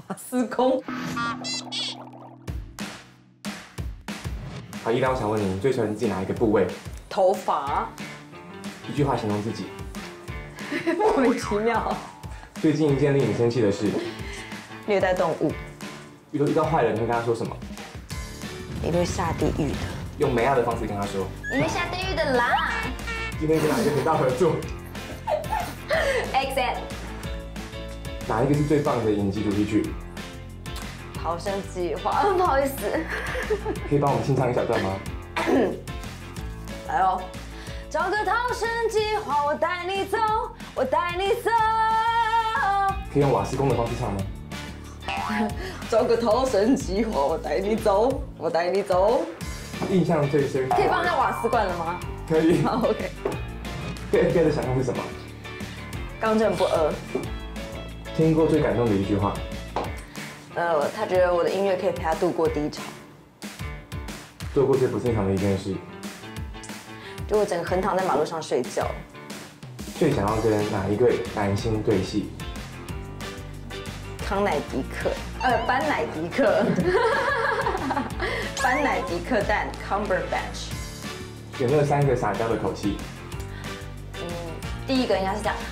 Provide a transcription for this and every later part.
施工。 好，依然我想问你最喜欢自己哪一个部位？ 头发， 一句话形容自己。 莫名其妙。 最近一件令你生气的事。 虐待动物， 遇到坏人，你会跟他说什么？ 你会下地狱的。 用美亚的方式跟他说。 你会下地狱的啦。 今天跟哪一个频道合作 ？XN。 哪一个是最棒的影集主题曲？ 逃生计划。不好意思。 可以帮我们清唱一小段吗？ 来哦。找个逃生计划，我带你走，我带你走。 可以用瓦斯工的方式唱吗？ 找个逃生计划，我带你走，我带你走。 印象最深刻。 可以放在瓦斯罐了吗？ 可以。 好 ，OK。 对 FK 的想象是什么？ 刚正不阿。 听过最感动的一句话？ 他觉得我的音乐可以陪他度过低潮。 做过最不正常的一件事？ 就我整个横躺在马路上睡觉。 最想要跟哪一对男星对戏？ 康乃狄克，班乃狄克，班乃狄克蛋 Cumberbatch。 有没有3个撒娇的口气？ 第一个应该是这样，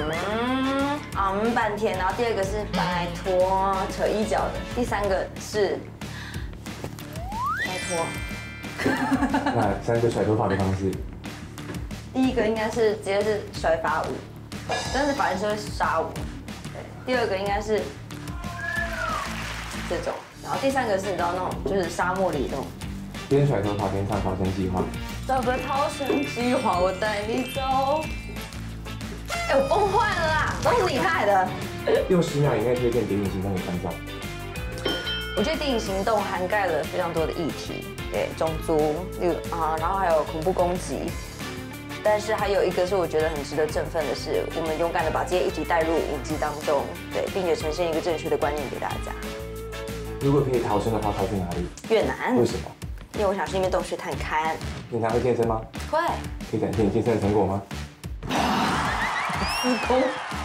半天，然后第二个是拜托扯衣角的，第3个是拜托。 那3个甩头发的方式？ 第一个应该是直接是甩发舞，但是法律是会杀我。对，第二个应该是这种，然后第3个是你知道那种就是沙漠里那种。 边甩头发边唱逃生计划。 找个逃生计划，我带你走。哎，我崩坏了啦，都是你害的。 用10秒以内推荐《谍影行动》给观众。 我觉得《谍影行动》涵盖了非常多的议题，对种族，然后还有恐怖攻击。但是还有一个是我觉得很值得振奋的是，我们勇敢的把这些议题带入影集当中，对，并且呈现一个正确的观念给大家。 如果可以逃生的话，逃去哪里？ 越南。 为什么？ 因为我想去那边洞穴探勘。 平常会健身吗？ 会。 可以展现你健身的成果吗？ 施工。